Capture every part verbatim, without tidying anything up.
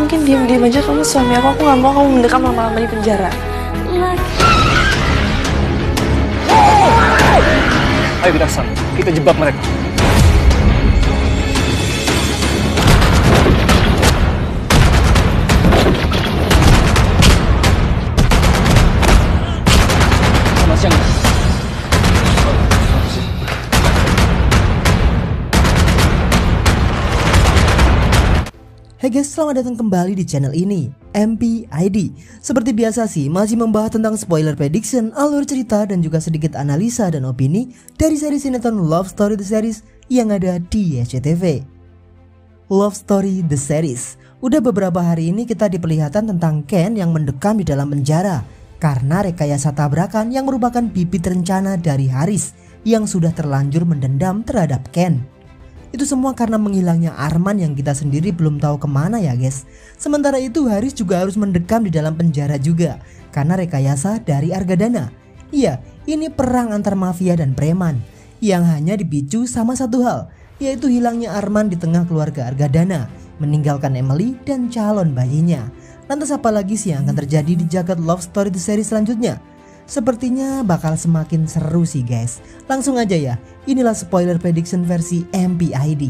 mungkin diam-diam aja kamu suami aku. Aku nggak mau kamu mendekam lama-lama di penjara. Ayo kita kesana, kita jebak mereka. Selamat siang. Hey guys, selamat datang kembali di channel ini, M P I D. Seperti biasa sih, masih membahas tentang spoiler prediction, alur cerita, dan juga sedikit analisa dan opini dari seri sinetron Love Story The Series yang ada di S C T V. Love Story The Series. Udah beberapa hari ini kita diperlihatkan tentang Ken yang mendekam di dalam penjara karena rekayasa tabrakan yang merupakan bibit rencana dari Haris yang sudah terlanjur mendendam terhadap Ken. Itu semua karena menghilangnya Arman yang kita sendiri belum tahu kemana ya guys. Sementara itu Haris juga harus mendekam di dalam penjara juga karena rekayasa dari Argadana. Iya, ini perang antar mafia dan preman yang hanya dipicu sama satu hal, yaitu hilangnya Arman di tengah keluarga Argadana, meninggalkan Emily dan calon bayinya. Lantas apa lagi sih yang akan terjadi di jagat Love Story The Series selanjutnya? Sepertinya bakal semakin seru sih guys. Langsung aja ya, inilah spoiler prediction versi M P I D.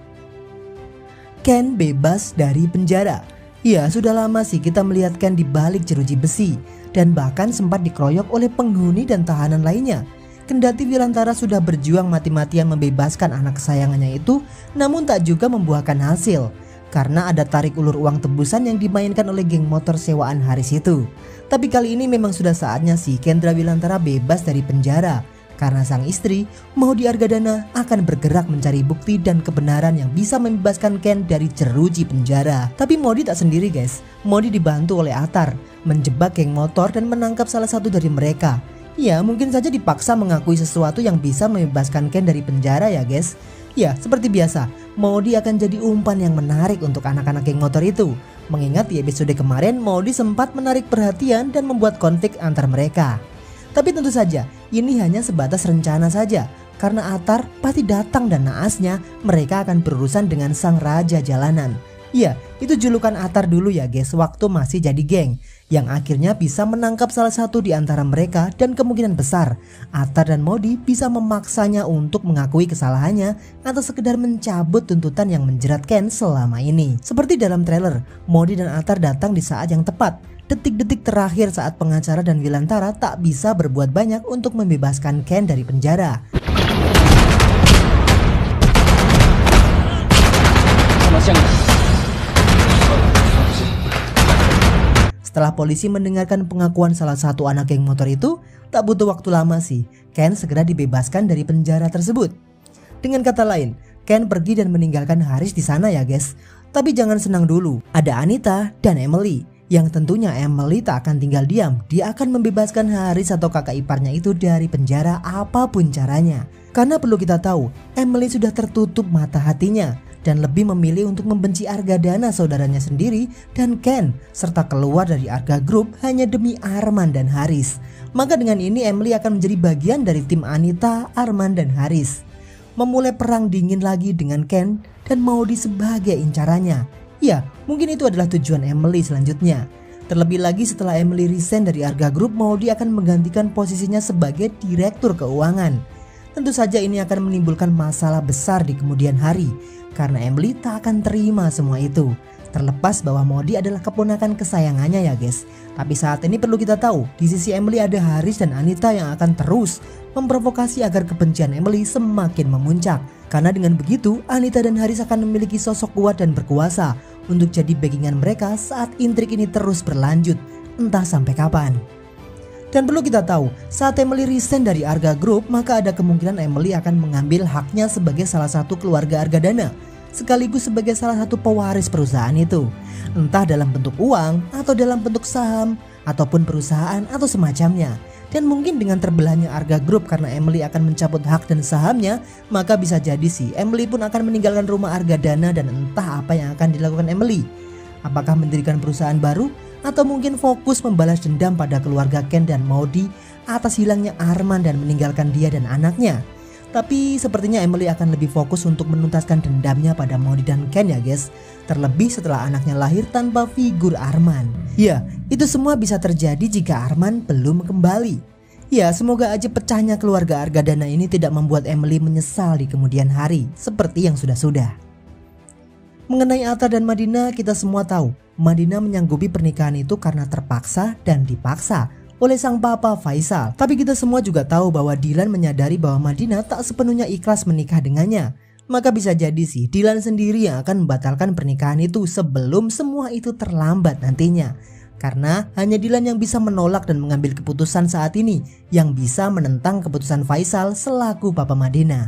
Ken bebas dari penjara. Ya, sudah lama sih kita melihat Ken di balik jeruji besi dan bahkan sempat dikeroyok oleh penghuni dan tahanan lainnya. Kendati Wilantara sudah berjuang mati-matian membebaskan anak kesayangannya itu, namun tak juga membuahkan hasil karena ada tarik ulur uang tebusan yang dimainkan oleh geng motor sewaan Haris itu. Tapi kali ini memang sudah saatnya sih Kendra Wilantara bebas dari penjara karena sang istri, Maudy Argadana, akan bergerak mencari bukti dan kebenaran yang bisa membebaskan Ken dari jeruji penjara. Tapi Maudy tak sendiri guys. Maudy dibantu oleh Atar menjebak geng motor dan menangkap salah satu dari mereka. Ya, mungkin saja dipaksa mengakui sesuatu yang bisa membebaskan Ken dari penjara ya guys. Ya, seperti biasa, Maudy akan jadi umpan yang menarik untuk anak-anak geng motor itu. Mengingat di episode kemarin Maudy sempat menarik perhatian dan membuat konflik antar mereka. Tapi tentu saja ini hanya sebatas rencana saja, karena Atar pasti datang dan naasnya mereka akan berurusan dengan sang raja jalanan. Ya, itu julukan Atar dulu ya guys waktu masih jadi geng, yang akhirnya bisa menangkap salah satu di antara mereka dan kemungkinan besar Atar dan Maudy bisa memaksanya untuk mengakui kesalahannya atau sekedar mencabut tuntutan yang menjerat Ken selama ini. Seperti dalam trailer, Maudy dan Atar datang di saat yang tepat, detik-detik terakhir saat pengacara dan Wilantara tak bisa berbuat banyak untuk membebaskan Ken dari penjara. Selamat siang. Setelah polisi mendengarkan pengakuan salah satu anak geng motor itu, tak butuh waktu lama sih, Ken segera dibebaskan dari penjara tersebut. Dengan kata lain, Ken pergi dan meninggalkan Haris di sana ya guys. Tapi jangan senang dulu, ada Anita dan Emily. Yang tentunya Emily tak akan tinggal diam, dia akan membebaskan Haris atau kakak iparnya itu dari penjara apapun caranya. Karena perlu kita tahu, Emily sudah tertutup mata hatinya dan lebih memilih untuk membenci Argadana saudaranya sendiri dan Ken, serta keluar dari Arga Group hanya demi Arman dan Haris. Maka dengan ini Emily akan menjadi bagian dari tim Anita, Arman dan Haris, memulai perang dingin lagi dengan Ken dan Maudy sebagai incarannya. Ya, mungkin itu adalah tujuan Emily selanjutnya. Terlebih lagi setelah Emily resign dari Arga Group, Maudy akan menggantikan posisinya sebagai direktur keuangan. Tentu saja ini akan menimbulkan masalah besar di kemudian hari karena Emily tak akan terima semua itu. Terlepas bahwa Maudy adalah keponakan kesayangannya ya guys. Tapi saat ini perlu kita tahu, di sisi Emily ada Haris dan Anita yang akan terus memprovokasi agar kebencian Emily semakin memuncak. Karena dengan begitu, Anita dan Haris akan memiliki sosok kuat dan berkuasa untuk jadi backingan mereka saat intrik ini terus berlanjut, entah sampai kapan. Dan perlu kita tahu, saat Emily resign dari Arga Group, maka ada kemungkinan Emily akan mengambil haknya sebagai salah satu keluarga Argadana, sekaligus sebagai salah satu pewaris perusahaan itu. Entah dalam bentuk uang, atau dalam bentuk saham, ataupun perusahaan, atau semacamnya. Dan mungkin dengan terbelahnya Arga Group karena Emily akan mencabut hak dan sahamnya, maka bisa jadi sih Emily pun akan meninggalkan rumah Argadana dan entah apa yang akan dilakukan Emily. Apakah mendirikan perusahaan baru? Atau mungkin fokus membalas dendam pada keluarga Ken dan Maudy atas hilangnya Arman dan meninggalkan dia dan anaknya. Tapi sepertinya Emily akan lebih fokus untuk menuntaskan dendamnya pada Maudie dan Ken ya guys. Terlebih setelah anaknya lahir tanpa figur Arman. Ya, itu semua bisa terjadi jika Arman belum kembali. Ya, semoga aja pecahnya keluarga Argadana ini tidak membuat Emily menyesal di kemudian hari, seperti yang sudah-sudah. Mengenai Atta dan Madina, kita semua tahu Madina menyanggupi pernikahan itu karena terpaksa dan dipaksa oleh sang papa Faisal. Tapi kita semua juga tahu bahwa Dylan menyadari bahwa Madina tak sepenuhnya ikhlas menikah dengannya. Maka bisa jadi sih Dylan sendiri yang akan membatalkan pernikahan itu sebelum semua itu terlambat nantinya. Karena hanya Dylan yang bisa menolak dan mengambil keputusan saat ini, yang bisa menentang keputusan Faisal selaku papa Madina.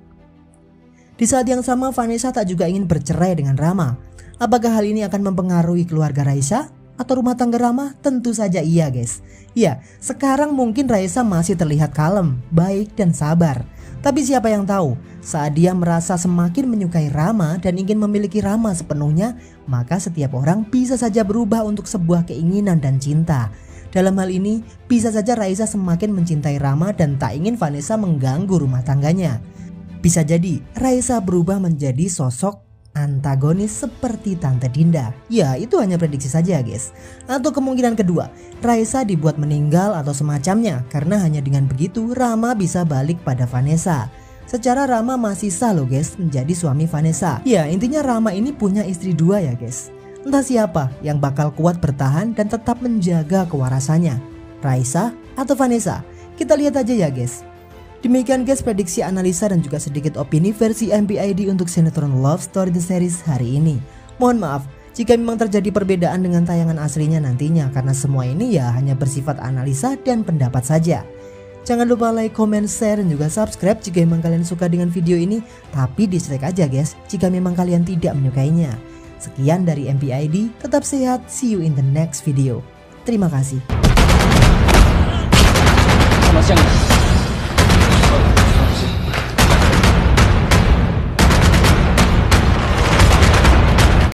Di saat yang sama Vanessa tak juga ingin bercerai dengan Rama. Apakah hal ini akan mempengaruhi keluarga Raisa atau rumah tangga Rama? Tentu saja iya guys. Ya, sekarang mungkin Raisa masih terlihat kalem, baik dan sabar. Tapi siapa yang tahu, saat dia merasa semakin menyukai Rama dan ingin memiliki Rama sepenuhnya, maka setiap orang bisa saja berubah untuk sebuah keinginan dan cinta. Dalam hal ini, bisa saja Raisa semakin mencintai Rama dan tak ingin Vanessa mengganggu rumah tangganya. Bisa jadi Raisa berubah menjadi sosok antagonis seperti Tante Dinda. Ya, itu hanya prediksi saja guys. Atau kemungkinan kedua, Raisa dibuat meninggal atau semacamnya, karena hanya dengan begitu Rama bisa balik pada Vanessa. Secara Rama masih sah loh guys menjadi suami Vanessa. Ya, intinya Rama ini punya istri dua ya guys. Entah siapa yang bakal kuat bertahan dan tetap menjaga kewarasannya, Raisa atau Vanessa. Kita lihat aja ya guys. Demikian guys prediksi, analisa dan juga sedikit opini versi M P I D untuk sinetron Love Story The Series hari ini. Mohon maaf jika memang terjadi perbedaan dengan tayangan aslinya nantinya, karena semua ini ya hanya bersifat analisa dan pendapat saja. Jangan lupa like, comment, share dan juga subscribe jika memang kalian suka dengan video ini. Tapi dislike aja guys jika memang kalian tidak menyukainya. Sekian dari M P I D, tetap sehat, see you in the next video. Terima kasih. Selamat siang.